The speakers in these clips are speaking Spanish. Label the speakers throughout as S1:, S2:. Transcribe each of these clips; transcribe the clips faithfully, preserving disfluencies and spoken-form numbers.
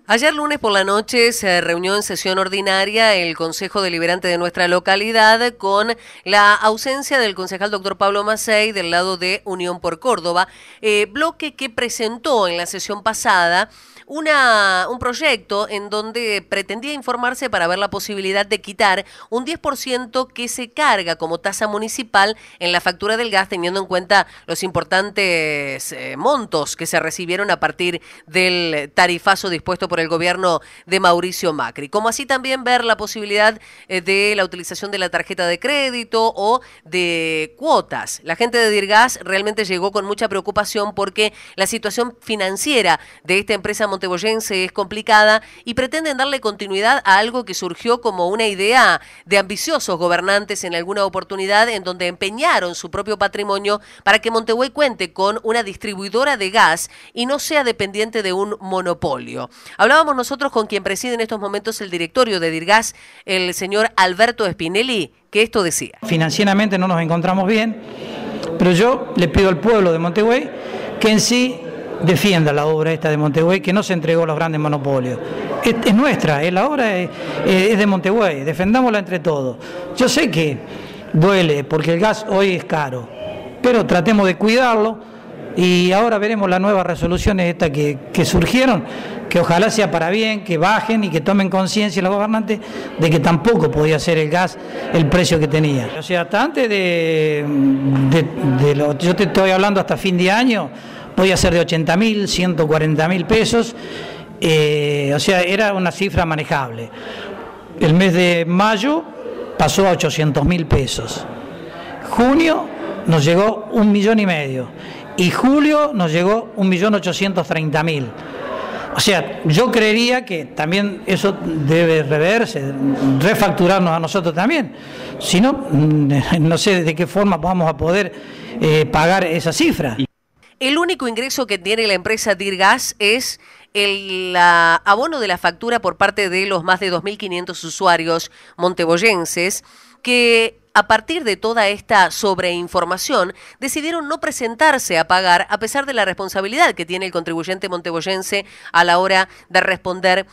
S1: Ayer lunes por la noche se reunió en sesión ordinaria el Consejo Deliberante de nuestra localidad con la ausencia del concejal doctor Pablo Macei del lado de Unión por Córdoba, eh, bloque que presentó en la sesión pasada Una, un proyecto en donde pretendía informarse para ver la posibilidad de quitar un diez por ciento que se carga como tasa municipal en la factura del gas, teniendo en cuenta los importantes eh, montos que se recibieron a partir del tarifazo dispuesto por el gobierno de Mauricio Macri. Como así también ver la posibilidad eh, de la utilización de la tarjeta de crédito o de cuotas. La gente de Dirgas realmente llegó con mucha preocupación porque la situación financiera de esta empresa montevoyense es complicada y pretenden darle continuidad a algo que surgió como una idea de ambiciosos gobernantes en alguna oportunidad, en donde empeñaron su propio patrimonio para que Montehuey cuente con una distribuidora de gas y no sea dependiente de un monopolio. Hablábamos nosotros con quien preside en estos momentos el directorio de Dirgas, el señor Alberto Spinelli, que esto decía.
S2: Financieramente no nos encontramos bien, pero yo le pido al pueblo de Montehuey que en sí defienda la obra esta de Montehuey, que no se entregó a los grandes monopolios. Es, es nuestra, es la obra es, es de Montehuey, defendámosla entre todos. Yo sé que duele porque el gas hoy es caro, pero tratemos de cuidarlo y ahora veremos las nuevas resoluciones estas que, que surgieron, que ojalá sea para bien, que bajen y que tomen conciencia los gobernantes de que tampoco podía ser el gas el precio que tenía. O sea, hasta antes de, de, de lo, yo te estoy hablando hasta fin de año, podía ser de ochenta mil, ciento cuarenta mil pesos, eh, o sea, era una cifra manejable. El mes de mayo pasó a ochocientos mil pesos. Junio nos llegó un millón y medio. Y julio nos llegó un millón ochocientos treinta mil. O sea, yo creería que también eso debe reverse, refacturarnos a nosotros también. Si no, no sé de qué forma vamos a poder eh, pagar esa cifra.
S1: El único ingreso que tiene la empresa Dirgas es el la, abono de la factura por parte de los más de dos mil quinientos usuarios monteboyenses que a partir de toda esta sobreinformación decidieron no presentarse a pagar a pesar de la responsabilidad que tiene el contribuyente monteboyense a la hora de responder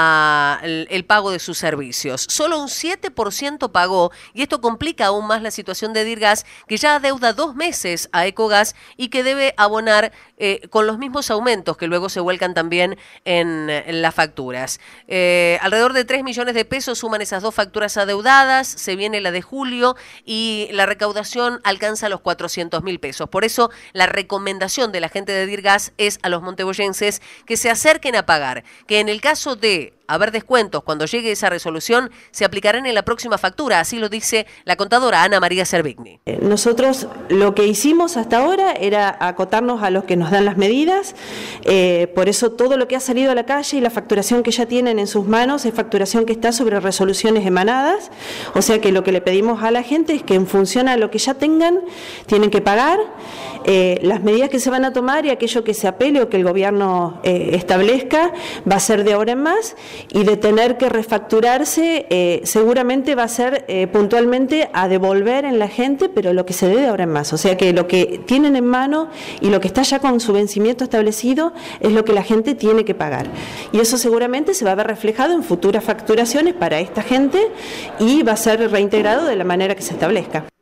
S1: al el pago de sus servicios. Solo un siete por ciento pagó y esto complica aún más la situación de Dirgas, que ya adeuda dos meses a Ecogas y que debe abonar eh, con los mismos aumentos que luego se vuelcan también en, en las facturas. Eh, alrededor de tres millones de pesos suman esas dos facturas adeudadas, se viene la de julio y la recaudación alcanza los cuatrocientos mil pesos. Por eso la recomendación de la gente de Dirgas es a los monteboyenses que se acerquen a pagar, que en el caso de haber descuentos cuando llegue esa resolución se aplicarán en la próxima factura, así lo dice la contadora Ana María Servigni.
S3: Nosotros lo que hicimos hasta ahora era acotarnos a los que nos dan las medidas, eh, por eso todo lo que ha salido a la calle y la facturación que ya tienen en sus manos es facturación que está sobre resoluciones emanadas, o sea que lo que le pedimos a la gente es que en función a lo que ya tengan tienen que pagar, eh, las medidas que se van a tomar y aquello que se apele o que el gobierno eh, establezca va a ser de ahora en más. Y de tener que refacturarse, eh, seguramente va a ser eh, puntualmente a devolver en la gente, pero lo que se debe ahora en más. O sea que lo que tienen en mano y lo que está ya con su vencimiento establecido es lo que la gente tiene que pagar. Y eso seguramente se va a ver reflejado en futuras facturaciones para esta gente y va a ser reintegrado de la manera que se establezca.